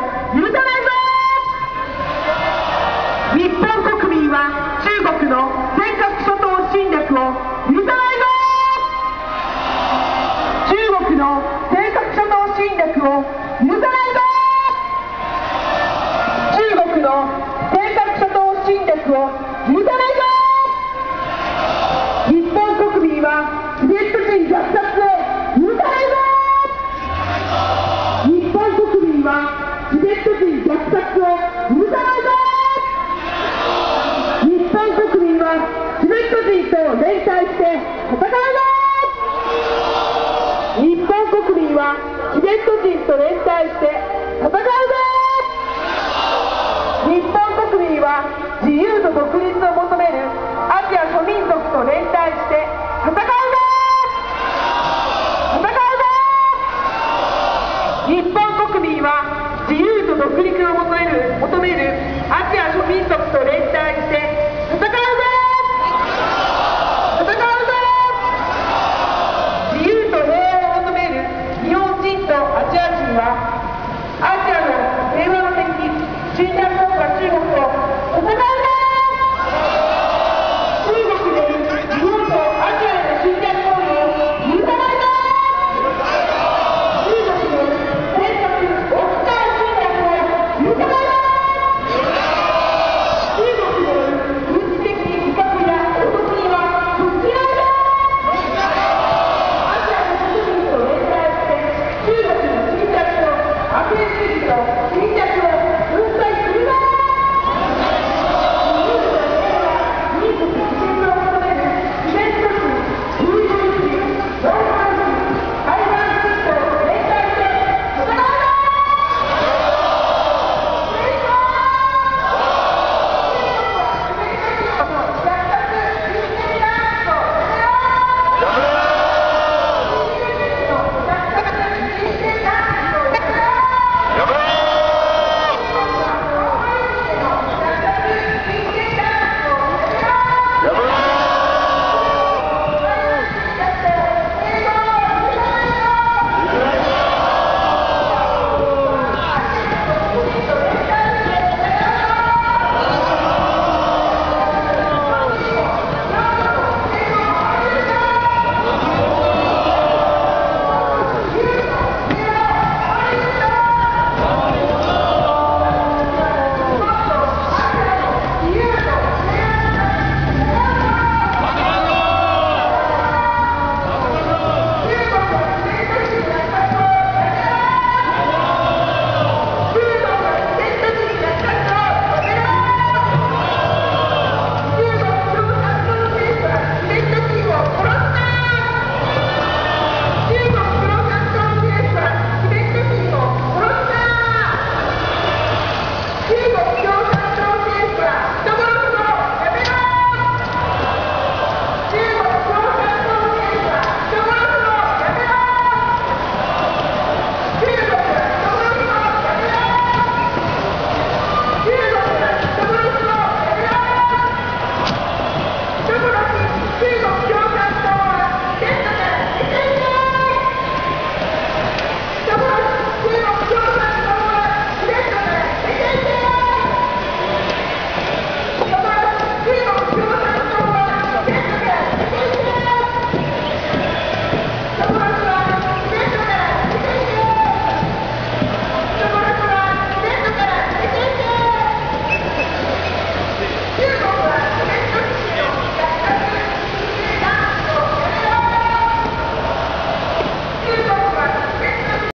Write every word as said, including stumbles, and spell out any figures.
許さないぞ。日本国民は中国の尖閣諸島侵略を許さないぞ。中国の尖閣諸島侵略を許さないぞ。中国の尖閣諸島侵略を許さないぞ。日本国民はチベット人虐殺を許さないぞ。日本国民はチベット人虐殺を許さないぞ。日本国民はチベット人と連帯して戦うぞ。日本国民はチベット人と連帯して戦うぞ。日本国民は自由と独立を求めるアジア諸民族と連帯して戦うぞ。戦うぞ。日本国民は自由と独立を求める求めるアジア諸民族と連帯して